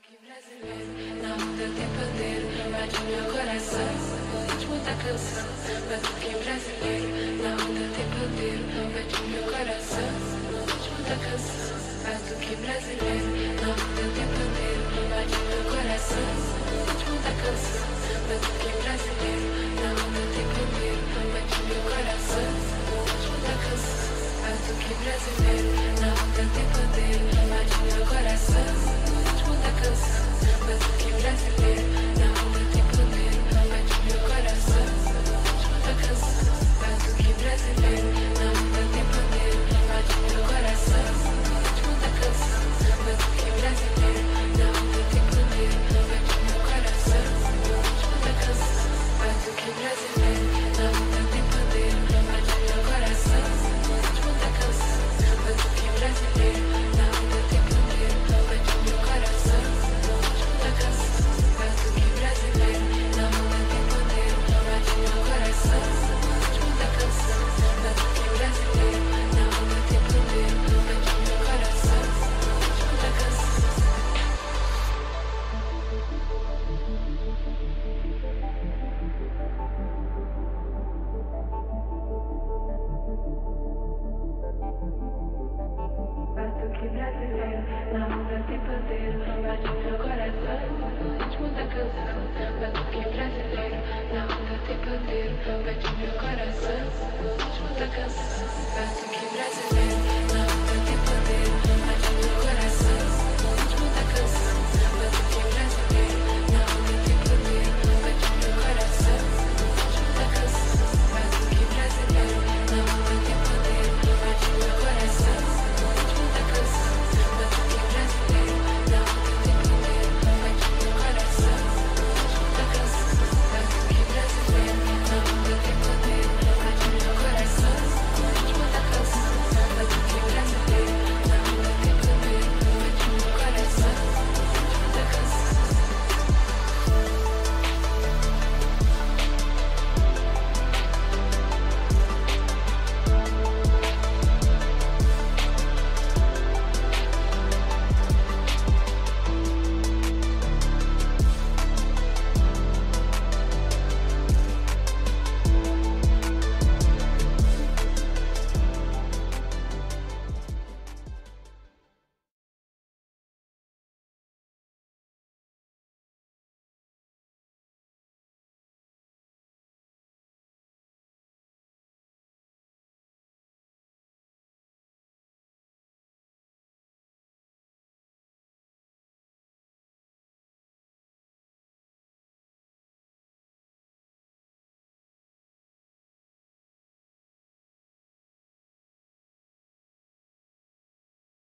Batuque brasileiro, na onda tem pandeiro, bate meu coração, no ritmo da canção. Batuque brasileiro, na onda tem pandeiro, bate meu coração, no ritmo da canção. Batuque brasileiro, na onda tem pandeiro, bate meu coração, no ritmo da canção. Batuque brasileiro, na onda tem pandeiro, bate meu coração, no ritmo da canção. Batuque brasileiro, na onda tem pandeiro, bate meu coração, no ritmo da canção. Batuque brasileiro, na onda tem pandeiro, bate meu coração, no ritmo da canção. Batuque brasileiro, na onda tem pandeiro, bate meu coração, no ritmo da canção. Batuque brasileiro, na onda tem pandeiro, bate meu coração, no ritmo da canção. Batuque brasileiro, na onda tem pandeiro, bate meu coração, no ritmo da canção. Batuque brasileiro, na onda tem pandeiro, bate meu coração, no ritmo da canção. Batuque brasileiro, na onda tem pandeiro, bate meu coração, no ritmo da canção. Batuque brasileiro, na onda tem pandeiro, bate meu coração, no ritmo da canção. Batuque brasileiro, na onda tem pandeiro, bate meu coração, no ritmo da canção. Batuque brasileiro, na onda tem pandeiro, bate meu coração, no ritmo da canção. Batuque brasileiro, na